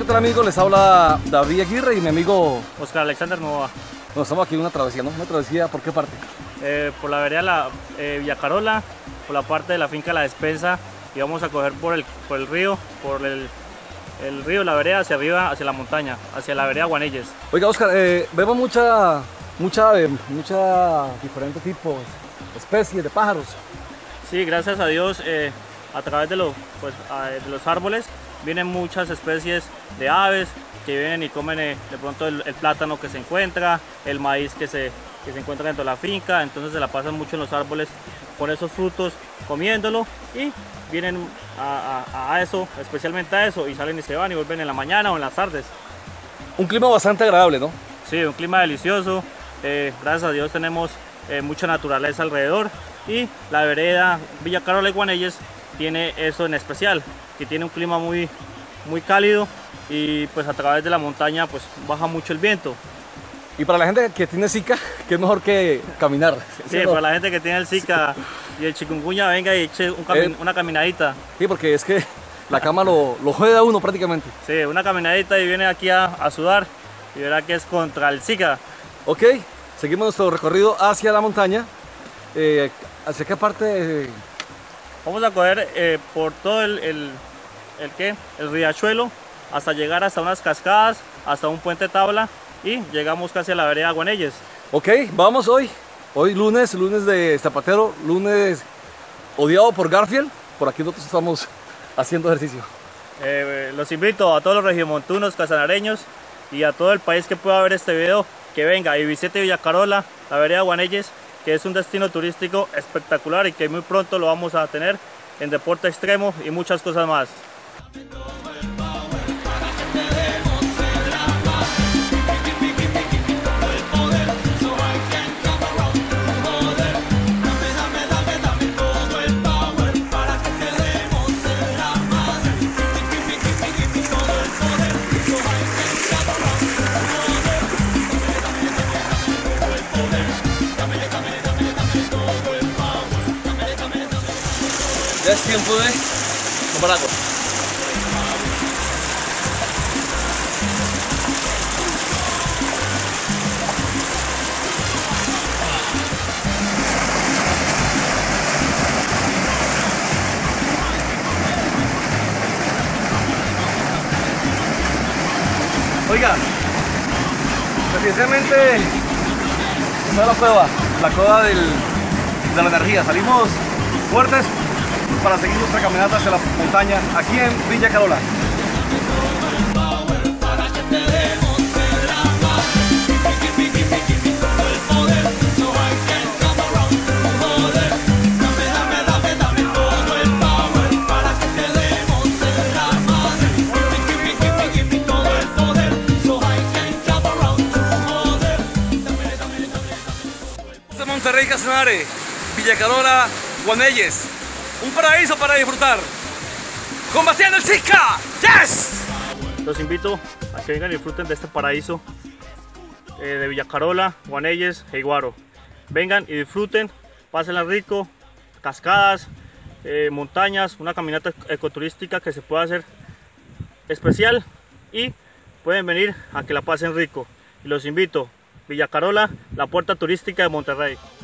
tal, amigos? Les habla David Aguirre y mi amigo Oscar Alexander Nova. Nos estamos aquí en una travesía, ¿no? ¿Una travesía por qué parte? Por la vereda Villa Carola, por la parte de la finca La Despensa, y vamos a coger por el río, el río, la vereda hacia arriba, hacia la montaña, hacia la vereda Guanelles. Oiga, Oscar, vemos mucha diferentes tipos, especies de pájaros. Sí, gracias a Dios, a través de los árboles vienen muchas especies de aves que vienen y comen de pronto el plátano que se encuentra, el maíz que se encuentra dentro de la finca, entonces se la pasan mucho en los árboles con esos frutos comiéndolo, y vienen a eso, especialmente a eso, y salen y se van y vuelven en la mañana o en las tardes. Un clima bastante agradable, ¿no? Sí, un clima delicioso, gracias a Dios tenemos mucha naturaleza alrededor, y la vereda Villa Carola y Guanelles tiene eso en especial, que tiene un clima muy cálido, y pues a través de la montaña pues baja mucho el viento. Y para la gente que tiene Zika, ¿qué es mejor que caminar? Sí, para la gente que tiene el Zika y el chikungunya, venga y eche una caminadita. Sí, porque es que la cama lo jode a uno prácticamente. Sí, una caminadita y viene aquí a sudar y verá que es contra el Zika. Ok, seguimos nuestro recorrido hacia la montaña. ¿Hacia qué parte? Vamos a coger por todo el riachuelo hasta llegar hasta unas cascadas, hasta un puente tabla, y llegamos casi a la vereda Guanelles. Ok, vamos hoy lunes de Zapatero, lunes odiado por Garfield. Por aquí nosotros estamos haciendo ejercicio. Los invito a todos los regiomontunos, casanareños y a todo el país que pueda ver este video, que venga y visite Villa Carola, la vereda Guanelles, que es un destino turístico espectacular y que muy pronto lo vamos a tener en deporte extremo y muchas cosas más. Ya es tiempo de tomar agua. Oiga, precisamente esta es la cueva de la energía. Salimos fuertes para seguir nuestra caminata hacia la montaña aquí en Villa Carola. Este es Monterrey, Casanare, Villa Carola, Guanelles. Un paraíso para disfrutar. ¡Combatiendo el Zika! ¡Yes! Los invito a que vengan y disfruten de este paraíso de Villa Carola, Guanelles e Iguaro. Vengan y disfruten, pásenla rico, cascadas, montañas, una caminata ecoturística que se puede hacer especial, y pueden venir a que la pasen rico. Y los invito, Villa Carola, la puerta turística de Monterrey.